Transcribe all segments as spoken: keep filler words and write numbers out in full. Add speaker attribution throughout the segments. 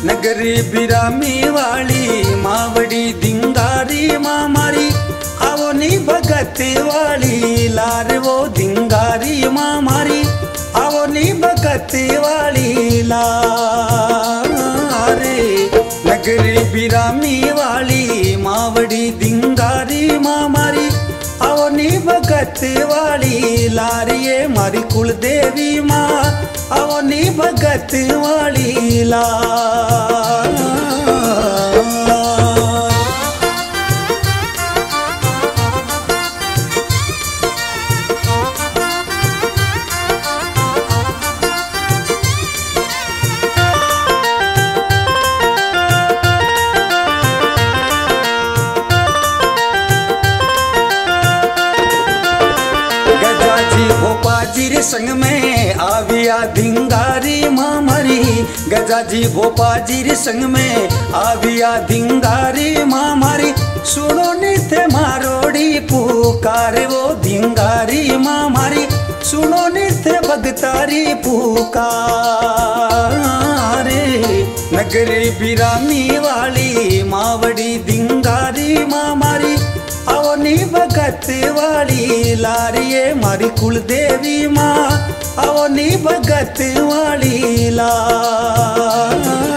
Speaker 1: नगरी बिरामी वाली मावड़ी दिंगारी माँ मारी आवो नी भगत वाली लार वो दिंगारी माँ मारी आवो नी भगत वाली लार नगरी बिरामी वाली मावड़ी दिंगारी माँ मारी आवो नी भगत वाली लारिये मारी कुल देवी माँ आवो नी भगत वाली लार भोपाजी संग में आविया धिंगारी माँ मारी गजाजी भोपाजी संग में आविया धिंगारी माँ मारी सुनो नित्य मारोड़ी पुकार वो धिंगारी माँ मारी सुनो नित्य भगतारी पुकार नगरी बिरामी वाली मावड़ी धिंगारी माँ मारी आवो नी भगत वाली लारिये मारी कुल देवी माँ आवो नी भगत वाली लार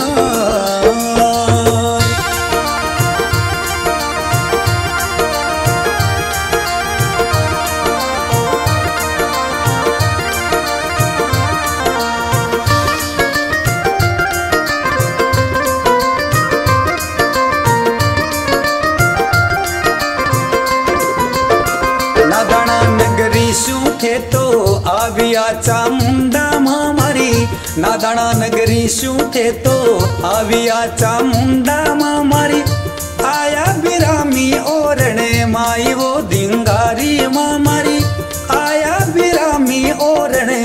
Speaker 1: सूखे तो आविया चामुंडा माँ मारी नादाना नगरी सूखे तो आविया चामुंडा माँ मारी आया बिरामी ओरणे माई वो दिंगारी माँ मारी आया बिरामी ओरणे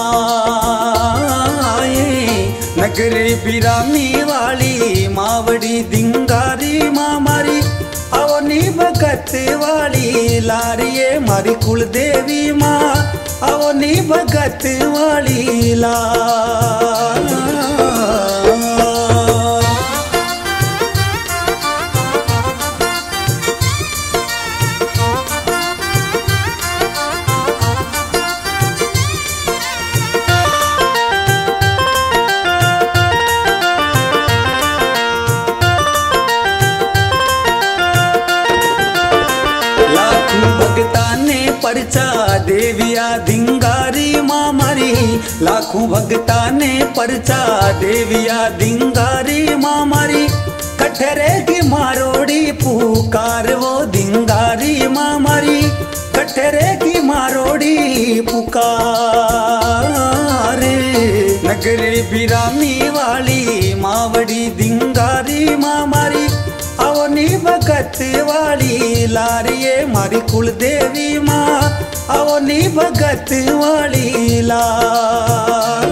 Speaker 1: माई नगरी बिरामी वाली मावड़ी दिंगारी माँ मारी आवो नी भगत वाली लारिये मारी कुल देवी माँ आवो नी भगत वाली लार भगता ने परचा देविया धिंगारी माँ मारी लाखों भगता ने परचा देविया धिंगारी माँ मारी कठरे की मारोड़ी पुकार वो धिंगारी माँ मारी कठरे की मारोड़ी पुकार नगरी बिरामी वाली मावड़ी दिंगारी माँ मारी आवो नी भगत वाली लारिये मारी कुल देवी माँ आवो नी भगत वाली लार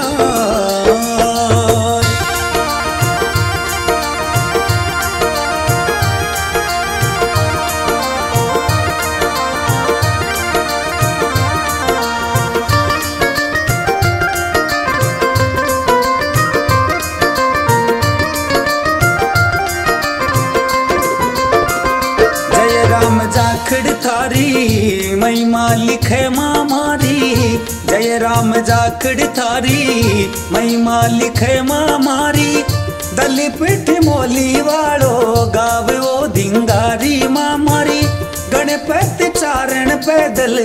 Speaker 1: जाखड़ थारी महिमा लिखे माँ मारी जय राम जाखड़ थारी महिमा लिखे माँ मारी दली पिठ मोली वालो गावे वो धिंगारी माँ मारी गणपति चारण पैदल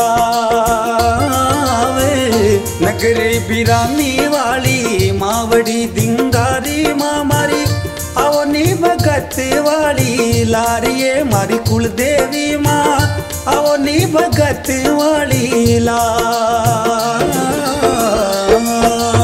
Speaker 1: आवे नगरी बिरामी वाली मावड़ी दिंगारी माँ मारी आवो नी भगत वाली लारिये मारी कुल देवी माँ आवो नी भगत वाली लार